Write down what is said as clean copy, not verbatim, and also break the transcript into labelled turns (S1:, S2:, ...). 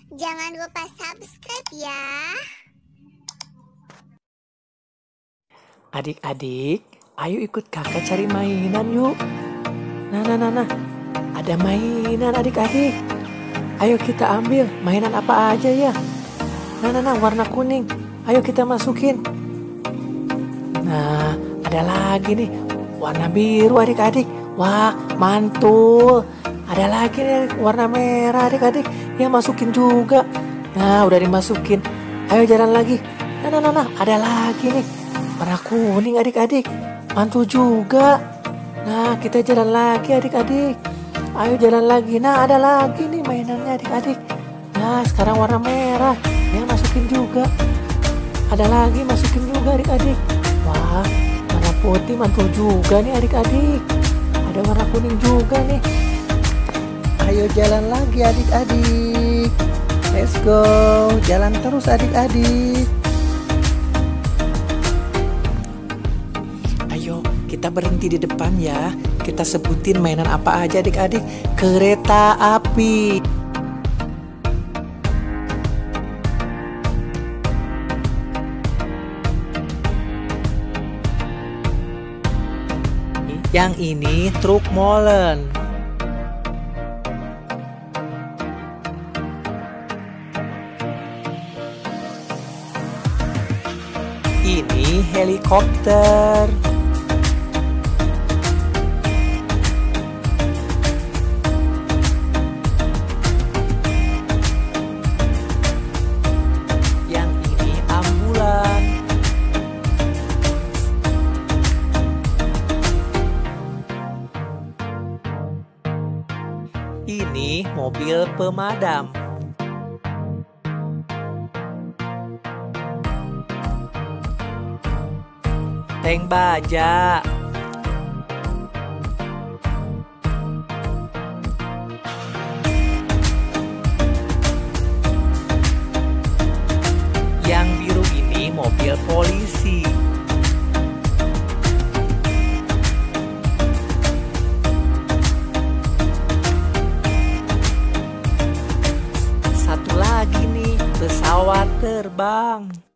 S1: Jangan lupa subscribe ya.
S2: Adik-adik, ayo ikut kakak cari mainan yuk. Nah. Ada mainan adik-adik. Ayo kita ambil mainan apa aja ya. Nah, warna kuning. Ayo kita masukin. Nah, ada lagi nih. Warna biru adik-adik. Wah, mantul. Ada lagi nih warna merah adik-adik. Ya masukin juga. Nah, udah dimasukin. Ayo jalan lagi. Nah, ada lagi nih. Warna kuning adik-adik. Mantul juga. Nah, kita jalan lagi adik-adik. Ayo jalan lagi. Nah, ada lagi nih mainannya adik-adik. Nah, sekarang warna merah. Ya masukin juga. Ada lagi masukin juga adik-adik. Wah, warna putih mantul juga nih adik-adik. Ada warna kuning juga nih. Ayo jalan lagi adik-adik. Let's go. Jalan terus adik-adik. Ayo kita berhenti di depan ya. Kita sebutin mainan apa aja adik-adik. Kereta api. Yang ini truk molen. Ini helikopter. Yang ini ambulan. Ini mobil pemadam. Tank baja. Yang biru ini mobil polisi. Satu lagi nih, pesawat terbang.